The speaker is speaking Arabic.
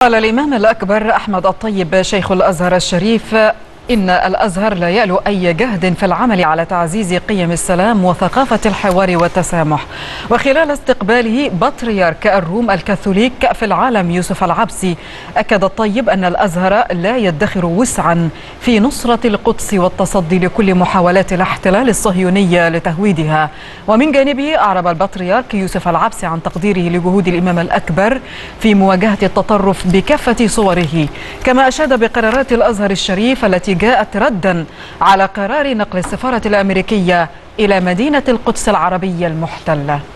قال الإمام الأكبر أحمد الطيب شيخ الأزهر الشريف إن الأزهر لا يألو أي جهد في العمل على تعزيز قيم السلام وثقافة الحوار والتسامح. وخلال استقباله بطريرك الروم الكاثوليك في العالم يوسف العبسي، أكد الطيب أن الأزهر لا يدخر وسعا في نصرة القدس والتصدي لكل محاولات الاحتلال الصهيوني لتهويدها. ومن جانبه أعرب البطريرك يوسف العبسي عن تقديره لجهود الإمام الأكبر في مواجهة التطرف بكافة صوره، كما أشاد بقرارات الأزهر الشريف التي جاءت ردا على قرار نقل السفارة الأمريكية إلى مدينة القدس العربية المحتلة.